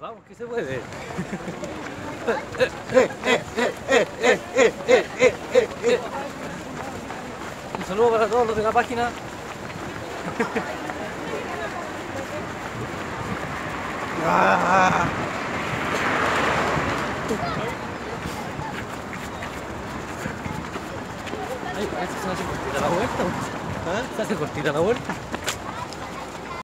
Vamos, que se puede. Un saludo para todos los de la página. Ay, parece que se hace cortita la vuelta. ¿Ah? Se hace cortita la vuelta.